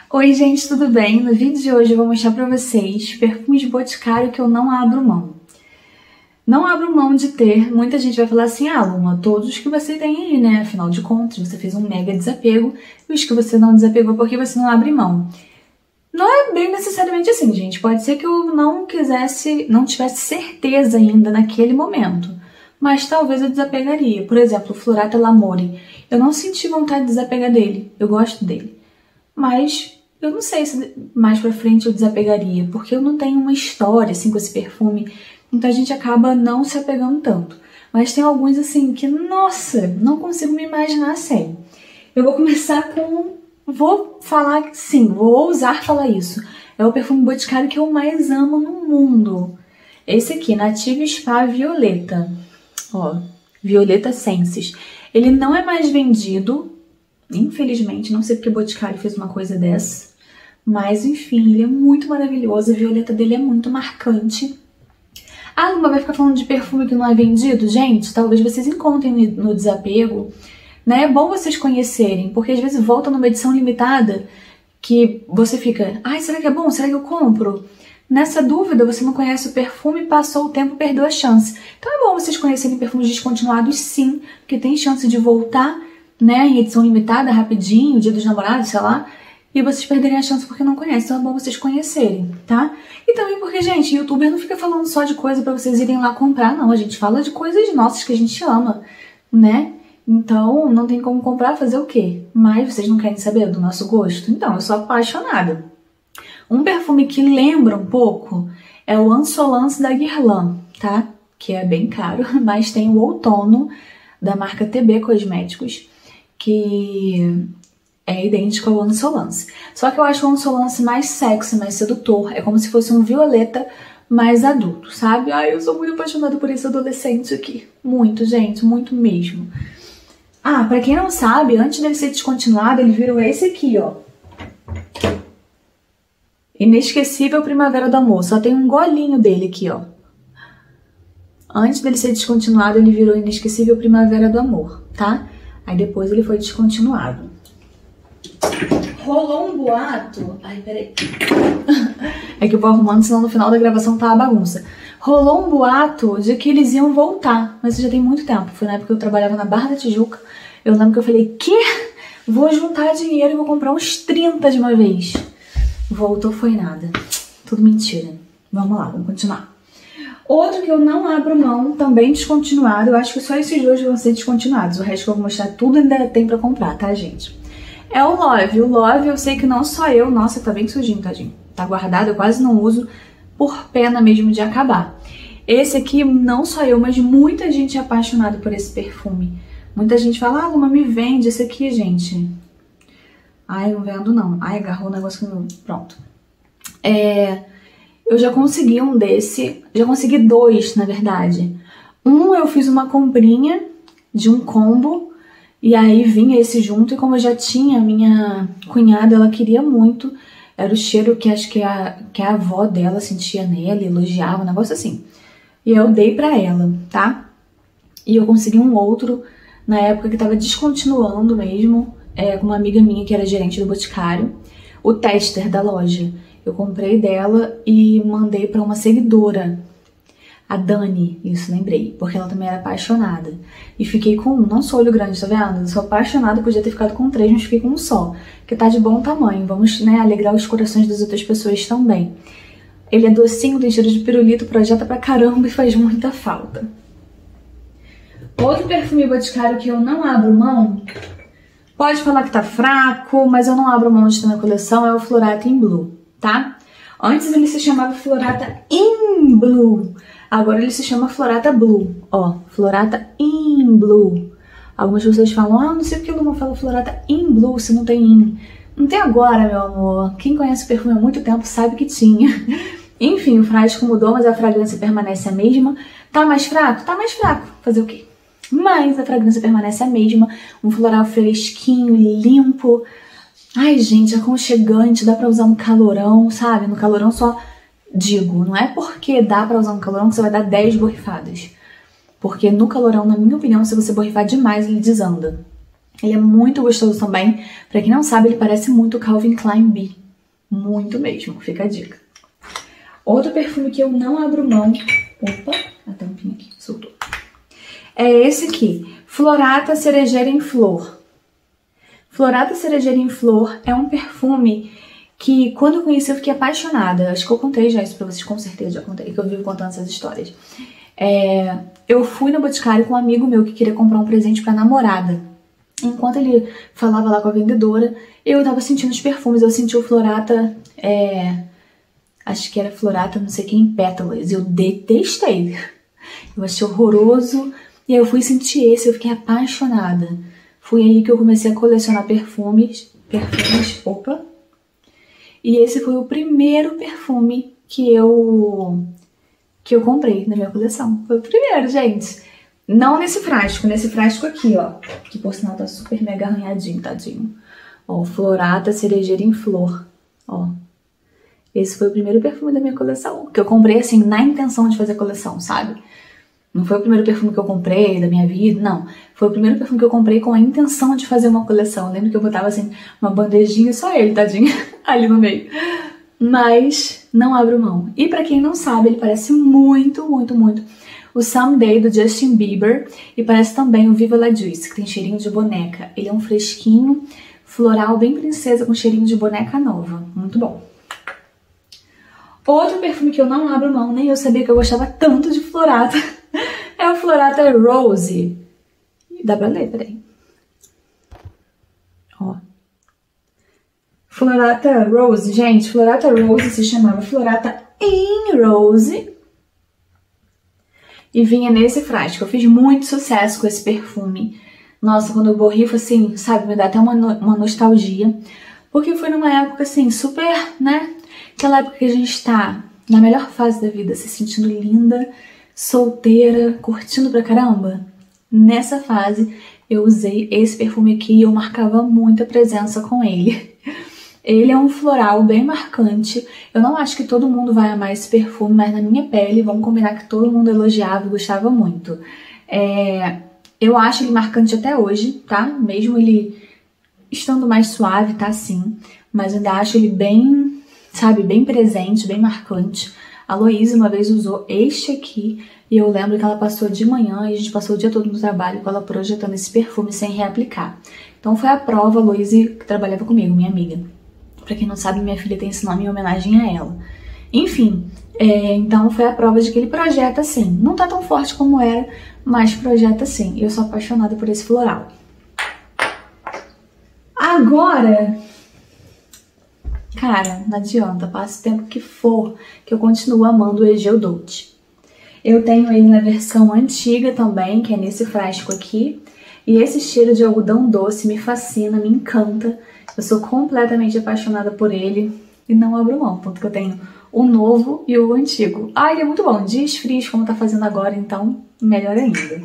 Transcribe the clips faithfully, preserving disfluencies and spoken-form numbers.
Oi gente, tudo bem? No vídeo de hoje eu vou mostrar pra vocês perfumes de Boticário que eu não abro mão. Não abro mão de ter, muita gente vai falar assim, ah Luma, todos os que você tem aí, né? Afinal de contas, você fez um mega desapego e os que você não desapegou porque você não abre mão. Não é bem necessariamente assim, gente. Pode ser que eu não quisesse, não tivesse certeza ainda naquele momento. Mas talvez eu desapegaria. Por exemplo, o Florata L'Amore. Eu não senti vontade de desapegar dele. Eu gosto dele. Mas eu não sei se mais pra frente eu desapegaria. Porque eu não tenho uma história assim com esse perfume. Então a gente acaba não se apegando tanto. Mas tem alguns assim que, nossa, não consigo me imaginar sem. Eu vou começar com... Vou falar, sim, vou ousar falar isso. É o perfume Boticário que eu mais amo no mundo. Esse aqui, Native Spa Violeta. Ó, Violeta Senses. Ele não é mais vendido, infelizmente. Não sei porque Boticário fez uma coisa dessa. Mas, enfim, ele é muito maravilhoso. A violeta dele é muito marcante. Ah, Luma vai ficar falando de perfume que não é vendido? Gente, talvez vocês encontrem no desapego. Né? É bom vocês conhecerem, porque às vezes volta numa edição limitada que você fica, ai, será que é bom? Será que eu compro? Nessa dúvida, você não conhece o perfume, passou o tempo, perdeu a chance. Então é bom vocês conhecerem perfumes descontinuados sim, porque tem chance de voltar, né, em edição limitada, rapidinho, dia dos namorados, sei lá, e vocês perderem a chance porque não conhecem. Então é bom vocês conhecerem, tá? E também porque, gente, youtuber não fica falando só de coisa pra vocês irem lá comprar, não. A gente fala de coisas nossas que a gente ama, né? Então, não tem como comprar, fazer o quê? Mas vocês não querem saber do nosso gosto? Então, eu sou apaixonada. Um perfume que lembra um pouco é o Insolence da Guerlain, tá? Que é bem caro, mas tem o Outono da marca T B Cosméticos, que é idêntico ao Insolence. Só que eu acho o Insolence mais sexy, mais sedutor. É como se fosse um violeta mais adulto, sabe? Ai, eu sou muito apaixonada por esse adolescente aqui. Muito, gente, muito mesmo. Ah, pra quem não sabe, antes dele ser descontinuado, ele virou esse aqui, ó. Inesquecível Primavera do Amor. Só tem um golinho dele aqui, ó. Antes dele ser descontinuado, ele virou Inesquecível Primavera do Amor, tá? Aí depois ele foi descontinuado. Rolou um boato... Ai, peraí. É que eu vou arrumando, senão no final da gravação tá uma bagunça. Rolou um boato de que eles iam voltar, mas isso já tem muito tempo. Foi na época que eu trabalhava na Barra da Tijuca. Eu lembro que eu falei, que? Vou juntar dinheiro e vou comprar uns trinta de uma vez. Voltou, foi nada. Tudo mentira. Vamos lá, vamos continuar. Outro que eu não abro mão, também descontinuado. Eu acho que só esses dois vão ser descontinuados. O resto que eu vou mostrar tudo ainda tem pra comprar, tá, gente? É o Love. O Love, eu sei que não só eu. Nossa, tá bem sujinho, tadinho. Tá guardado, eu quase não uso. Por pena mesmo de acabar. Esse aqui, não só eu, mas muita gente é apaixonada por esse perfume. Muita gente fala, ah, Luma, me vende esse aqui, gente. Ai, não vendo não. Ai, agarrou o negócio no... Pronto. É... Eu já consegui um desse. Já consegui dois, na verdade. Um, eu fiz uma comprinha de um combo. E aí vinha esse junto. E como eu já tinha, minha cunhada, ela queria muito... Era o cheiro que acho que a, que a avó dela sentia nela, elogiava, um negócio assim. E eu dei pra ela, tá? E eu consegui um outro na época que tava descontinuando mesmo, é, com uma amiga minha que era gerente do Boticário. O tester da loja. Eu comprei dela e mandei pra uma seguidora. A Dani, isso, lembrei. Porque ela também era apaixonada. E fiquei com um, não sou olho grande, tá vendo? Eu sou apaixonada, podia ter ficado com três, mas fiquei com um só. Que tá de bom tamanho. Vamos, né, alegrar os corações das outras pessoas também. Ele é docinho, tem cheiro de pirulito, projeta pra caramba e faz muita falta. Outro perfume Boticário que eu não abro mão, pode falar que tá fraco, mas eu não abro mão de ter na coleção, é o Florata in Blue, tá? Antes ele se chamava Florata in Blue. Agora ele se chama Florata Blue, ó, Florata in Blue. Algumas pessoas falam, ah, não sei porque o Luma fala Florata in Blue se não tem in. Não tem agora, meu amor. Quem conhece o perfume há muito tempo sabe que tinha. Enfim, o frasco mudou, mas a fragrância permanece a mesma. Tá mais fraco? Tá mais fraco. Fazer o quê? Mas a fragrância permanece a mesma. Um floral fresquinho, limpo. Ai, gente, aconchegante. Dá pra usar no calorão, sabe? No calorão só... Digo, não é porque dá pra usar no calorão que você vai dar dez borrifadas. Porque no calorão, na minha opinião, se você borrifar demais, ele desanda. Ele é muito gostoso também. Pra quem não sabe, ele parece muito o Calvin Klein Bee. Muito mesmo, fica a dica. Outro perfume que eu não abro mão... Opa, a tampinha aqui, soltou. É esse aqui, Florata Cerejeira em Flor. Florata Cerejeira em Flor é um perfume que, quando eu conheci, eu fiquei apaixonada. Acho que eu contei já isso pra vocês, com certeza já contei, que eu vivo contando essas histórias. É, eu fui no Boticário com um amigo meu que queria comprar um presente pra namorada. Enquanto ele falava lá com a vendedora, eu tava sentindo os perfumes. Eu senti o Florata, é, acho que era Florata, não sei o que, em pétalas. Eu detestei. Eu achei horroroso. E aí eu fui sentir esse, eu fiquei apaixonada. Foi aí que eu comecei a colecionar perfumes. Perfumes, opa. E esse foi o primeiro perfume que eu, que eu comprei na minha coleção. Foi o primeiro, gente. Não nesse frasco, nesse frasco aqui, ó. Que por sinal tá super mega arranhadinho, tadinho. Ó, Florata Cerejeira em Flor. Ó. Esse foi o primeiro perfume da minha coleção. Que eu comprei, assim, na intenção de fazer coleção, sabe? Não foi o primeiro perfume que eu comprei da minha vida, não. Foi o primeiro perfume que eu comprei com a intenção de fazer uma coleção. Eu lembro que eu botava, assim, uma bandejinha, só ele, tadinho, ali no meio. Mas não abro mão. E pra quem não sabe, ele parece muito, muito, muito o Someday do Justin Bieber. E parece também o Viva La Juice, que tem cheirinho de boneca. Ele é um fresquinho, floral, bem princesa, com cheirinho de boneca nova. Muito bom. Outro perfume que eu não abro mão, nem eu sabia que eu gostava tanto de Florata, é o Florata Rose. Dá pra ler, peraí. Ó. Florata Rose, gente, Florata Rose se chamava Florata in Rose. E vinha nesse frasco. Eu fiz muito sucesso com esse perfume. Nossa, quando eu borrifo, assim, sabe, me dá até uma, no uma nostalgia. Porque foi numa época, assim, super, né? Aquela época que a gente tá na melhor fase da vida, se sentindo linda, solteira, curtindo pra caramba. Nessa fase, eu usei esse perfume aqui e eu marcava muita presença com ele. Ele é um floral bem marcante. Eu não acho que todo mundo vai amar esse perfume, mas na minha pele, vamos combinar que todo mundo elogiava e gostava muito. É, eu acho ele marcante até hoje, tá? Mesmo ele estando mais suave, tá assim. Mas eu ainda acho ele bem, sabe, bem presente, bem marcante. A Loise uma vez usou este aqui e eu lembro que ela passou de manhã e a gente passou o dia todo no trabalho com ela projetando esse perfume sem reaplicar. Então foi a prova, a Loise, que trabalhava comigo, minha amiga. Pra quem não sabe, minha filha tem esse nome em homenagem a ela. Enfim, é, então foi a prova de que ele projeta sim. Não tá tão forte como era, mas projeta sim. Eu sou apaixonada por esse floral. Agora, cara, não adianta, passa o tempo que for, que eu continuo amando o Egeu Dolce. Eu tenho ele na versão antiga também, que é nesse frasco aqui. E esse cheiro de algodão doce me fascina, me encanta. Eu sou completamente apaixonada por ele e não abro mão, tanto que eu tenho o novo e o antigo. Ah, ele é muito bom, dias frios como tá fazendo agora, então melhor ainda.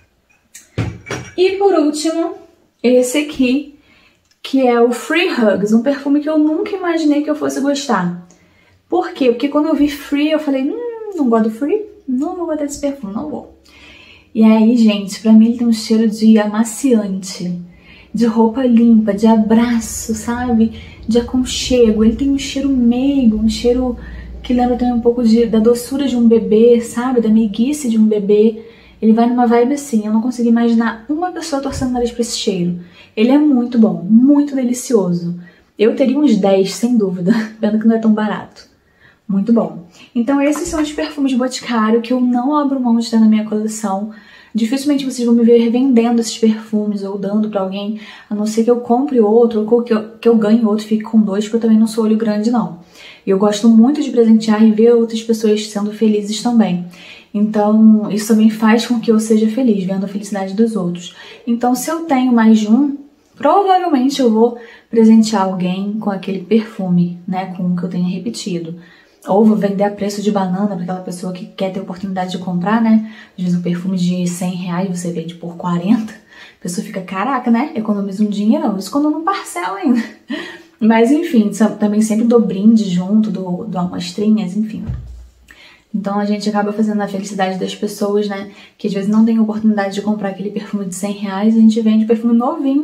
E por último, esse aqui, que é o Free Hugs, um perfume que eu nunca imaginei que eu fosse gostar. Por quê? Porque quando eu vi Free, eu falei, hum, não gosto do Free? Não vou botar esse perfume, não vou. E aí, gente, pra mim ele tem um cheiro de amaciante, de roupa limpa, de abraço, sabe? De aconchego. Ele tem um cheiro meigo, um cheiro que lembra também um pouco de, da doçura de um bebê, sabe? Da meiguice de um bebê. Ele vai numa vibe assim, eu não consegui imaginar uma pessoa torcendo o nariz pra esse cheiro. Ele é muito bom, muito delicioso. Eu teria uns dez, sem dúvida, vendo que não é tão barato. Muito bom. Então esses são os perfumes de Boticário que eu não abro mão de ter na minha coleção. Dificilmente vocês vão me ver revendendo esses perfumes ou dando pra alguém, a não ser que eu compre outro ou que eu, que eu ganhe outro e fique com dois, porque eu também não sou olho grande, não. E eu gosto muito de presentear e ver outras pessoas sendo felizes também. Então, isso também faz com que eu seja feliz, vendo a felicidade dos outros. Então, se eu tenho mais de um, provavelmente eu vou presentear alguém com aquele perfume, né, com o que eu tenha repetido. Ou vou vender a preço de banana para aquela pessoa que quer ter oportunidade de comprar, né? Às vezes um perfume de cem reais você vende por quarenta. A pessoa fica, caraca, né? Economiza um dinheirão. Isso quando não parcela ainda. Mas enfim, também sempre dou brinde junto, dou, dou amostrinhas, enfim. Então a gente acaba fazendo a felicidade das pessoas, né? Que às vezes não tem oportunidade de comprar aquele perfume de cem reais. A gente vende perfume novinho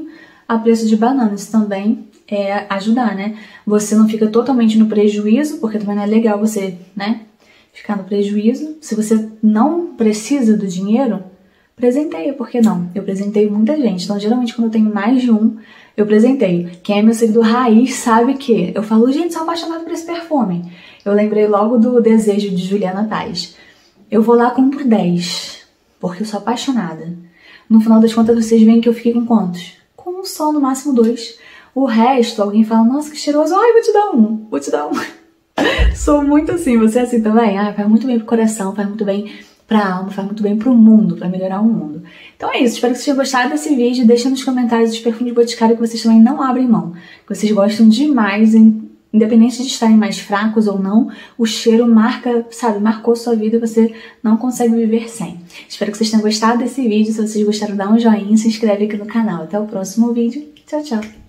a preço de banana. Isso também é ajudar, né? Você não fica totalmente no prejuízo, porque também não é legal você, né, ficar no prejuízo. Se você não precisa do dinheiro, presenteia, por que não? Eu presenteio muita gente. Então, geralmente, quando eu tenho mais de um, eu presenteio. Quem é meu seguidor raiz sabe que eu falo, gente, sou apaixonada por esse perfume. Eu lembrei logo do Desejo de Juliana Paz. Eu vou lá, compro dez, porque eu sou apaixonada. No final das contas, vocês veem que eu fiquei com quantos? Com um só, no máximo dois. O resto, alguém fala, nossa, que cheiroso. Ai, vou te dar um, vou te dar um. Sou muito assim, você é assim também? Ah, faz muito bem pro coração, faz muito bem pra alma, faz muito bem pro mundo, pra melhorar o mundo. Então é isso, espero que vocês tenham gostado desse vídeo. Deixa nos comentários os perfumes de Boticário que vocês também não abrem mão, que vocês gostam demais, independente de estarem mais fracos ou não, o cheiro marca, sabe, marcou sua vida e você não consegue viver sem. Espero que vocês tenham gostado desse vídeo. Se vocês gostaram, dá um joinha e se inscreve aqui no canal. Até o próximo vídeo. Tchau, tchau!